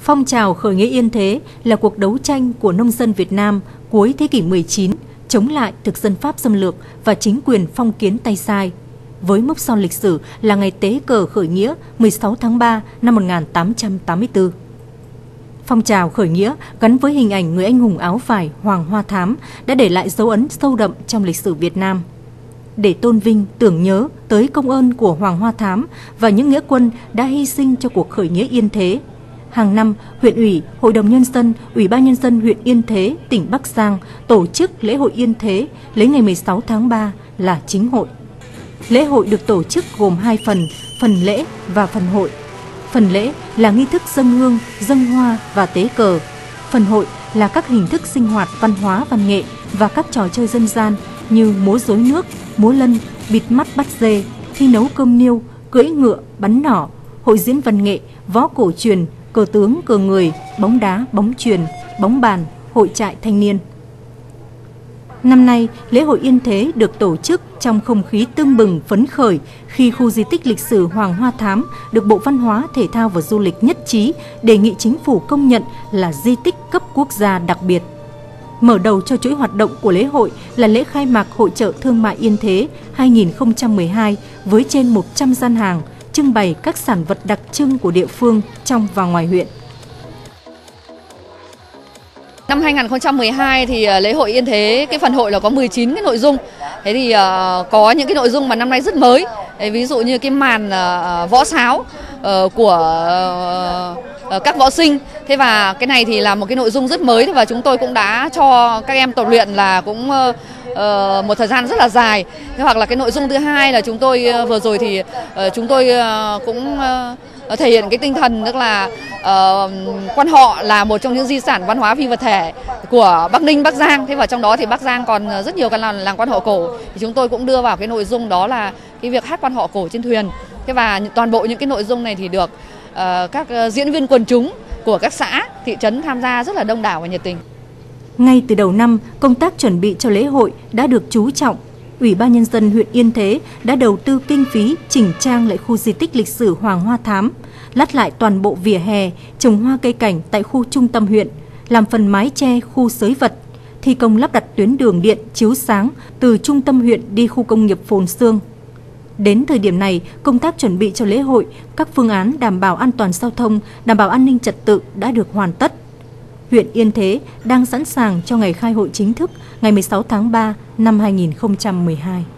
Phong trào khởi nghĩa Yên Thế là cuộc đấu tranh của nông dân Việt Nam cuối thế kỷ 19 chống lại thực dân Pháp xâm lược và chính quyền phong kiến tay sai, với mốc son lịch sử là ngày tế cờ khởi nghĩa 16 tháng 3 năm 1884. Phong trào khởi nghĩa gắn với hình ảnh người anh hùng áo vải Hoàng Hoa Thám đã để lại dấu ấn sâu đậm trong lịch sử Việt Nam. Để tôn vinh, tưởng nhớ tới công ơn của Hoàng Hoa Thám và những nghĩa quân đã hy sinh cho cuộc khởi nghĩa Yên Thế, hàng năm, huyện ủy, Hội đồng Nhân dân, Ủy ban Nhân dân huyện Yên Thế, tỉnh Bắc Giang tổ chức lễ hội Yên Thế lấy ngày 16 tháng 3 là chính hội. Lễ hội được tổ chức gồm hai phần lễ và phần hội. Phần lễ là nghi thức dâng hương, dâng hoa và tế cờ. Phần hội là các hình thức sinh hoạt văn hóa văn nghệ và các trò chơi dân gian như múa rối nước, múa lân, bịt mắt bắt dê, thi nấu cơm niêu, cưỡi ngựa, bắn nỏ, hội diễn văn nghệ, võ cổ truyền, cờ tướng, cờ người, bóng đá, bóng chuyền, bóng bàn, hội trại thanh niên. Năm nay, lễ hội Yên Thế được tổ chức trong không khí tưng bừng phấn khởi khi khu di tích lịch sử Hoàng Hoa Thám được Bộ Văn hóa, Thể thao và Du lịch nhất trí đề nghị chính phủ công nhận là di tích cấp quốc gia đặc biệt. Mở đầu cho chuỗi hoạt động của lễ hội là lễ khai mạc Hội chợ Thương mại Yên Thế 2012 với trên 100 gian hàng, trưng bày các sản vật đặc trưng của địa phương trong và ngoài huyện. Năm 2012 thì lễ hội Yên Thế, cái phần hội là có 19 cái nội dung. Thế thì có những cái nội dung mà năm nay rất mới. Ví dụ như cái màn võ sáo của các võ sinh. Thế và cái này thì là một cái nội dung rất mới và chúng tôi cũng đã cho các em tập luyện là cũng một thời gian rất là dài. Thế hoặc là cái nội dung thứ hai là chúng tôi vừa rồi thì chúng tôi cũng thể hiện cái tinh thần tức là quan họ là một trong những di sản văn hóa phi vật thể của Bắc Ninh, Bắc Giang. Thế và trong đó thì Bắc Giang còn rất nhiều cái làng quan họ cổ. Thì chúng tôi cũng đưa vào cái nội dung đó là cái việc hát quan họ cổ trên thuyền. Thế và toàn bộ những cái nội dung này thì được các diễn viên quần chúng của các xã, thị trấn tham gia rất là đông đảo và nhiệt tình. Ngay từ đầu năm, công tác chuẩn bị cho lễ hội đã được chú trọng. Ủy ban Nhân dân huyện Yên Thế đã đầu tư kinh phí chỉnh trang lại khu di tích lịch sử Hoàng Hoa Thám, lát lại toàn bộ vỉa hè, trồng hoa cây cảnh tại khu trung tâm huyện, làm phần mái che khu xới vật, thi công lắp đặt tuyến đường điện chiếu sáng từ trung tâm huyện đi khu công nghiệp Phồn Xương. Đến thời điểm này, công tác chuẩn bị cho lễ hội, các phương án đảm bảo an toàn giao thông, đảm bảo an ninh trật tự đã được hoàn tất. Huyện Yên Thế đang sẵn sàng cho ngày khai hội chính thức ngày 16 tháng 3 năm 2012.